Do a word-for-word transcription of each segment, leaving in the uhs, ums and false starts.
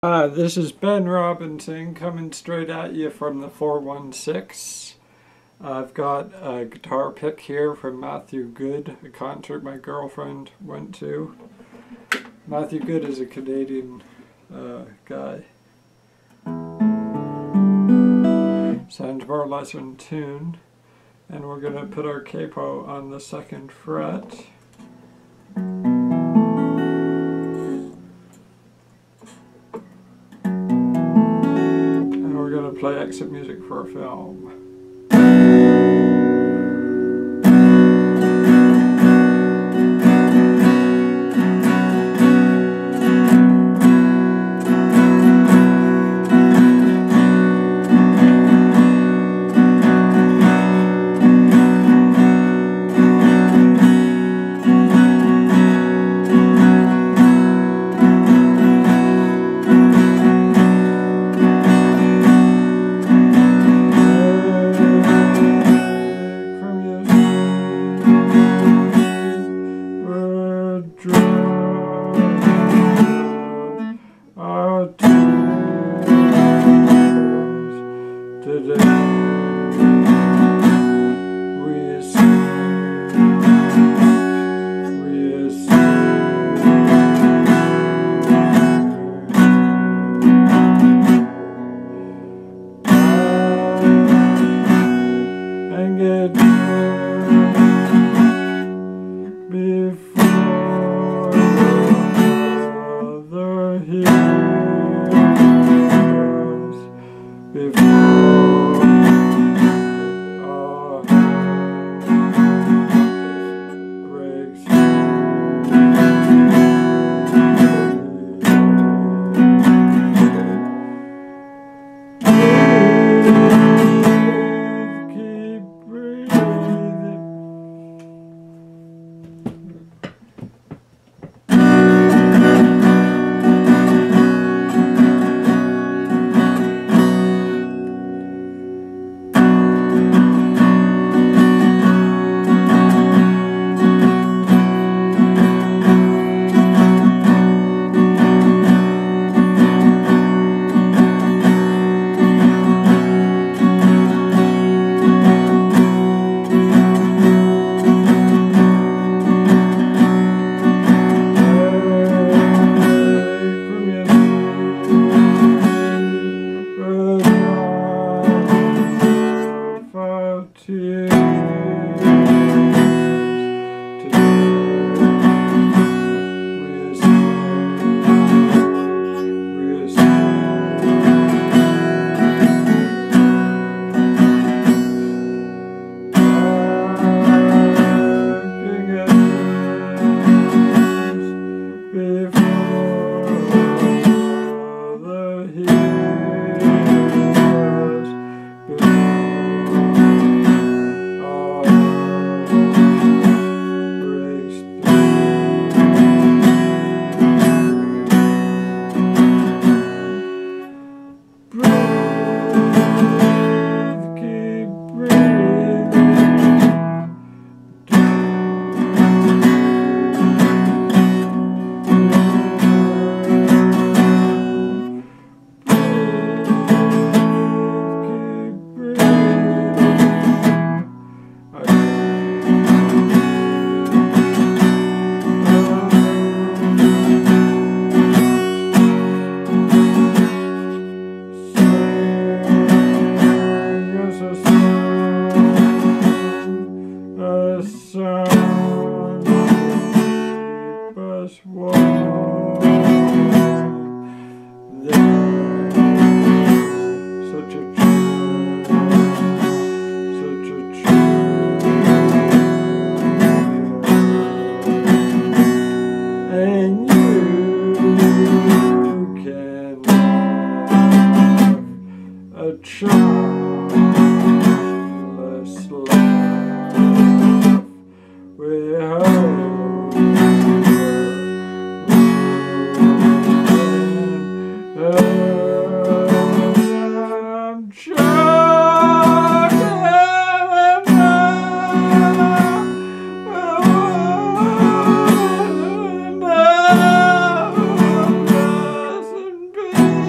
Hi, this is Ben Robinson coming straight at you from the four one six. I've got a guitar pick here from Matthew Good, a concert my girlfriend went to. Matthew Good is a Canadian uh, guy. Sounds more or less in tune. And we're going to put our capo on the second fret. Play exit music for a film.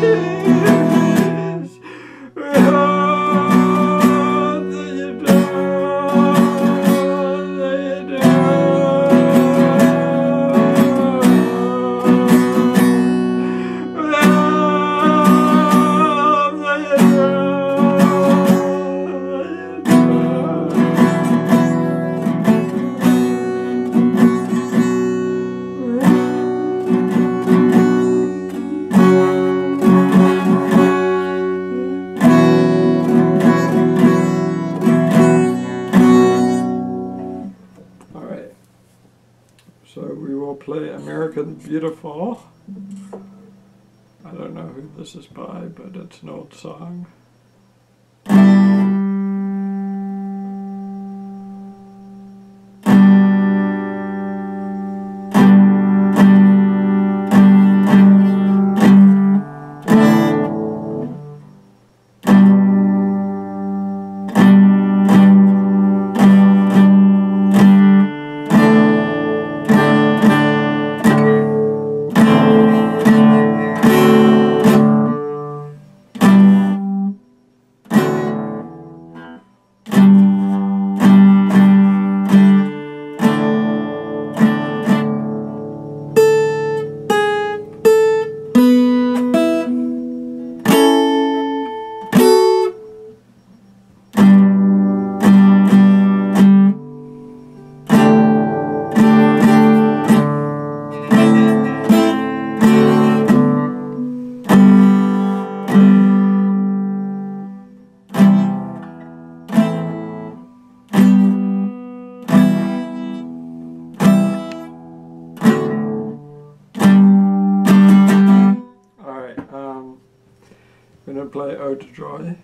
So we will play America the Beautiful. I don't know who this is by, but it's an old song. I'm going to play Ode to Joy.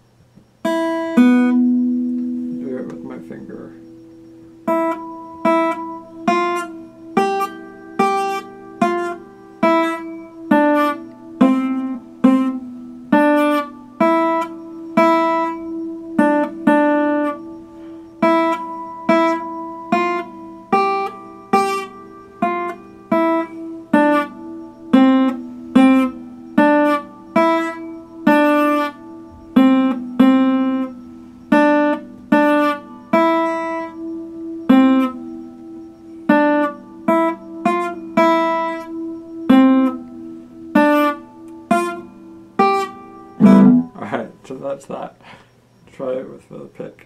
Do it with my finger. Alright, so that's that. Try it with the pick.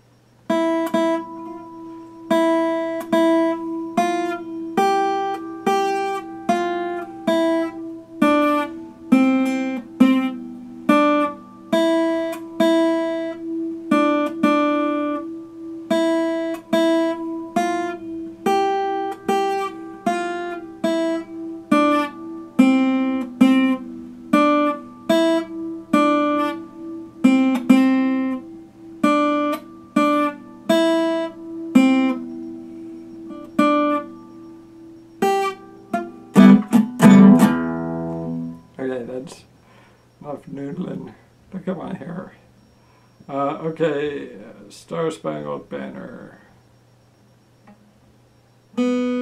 Okay, that's enough noodling. Look at my hair. Uh, okay, Star Spangled Banner.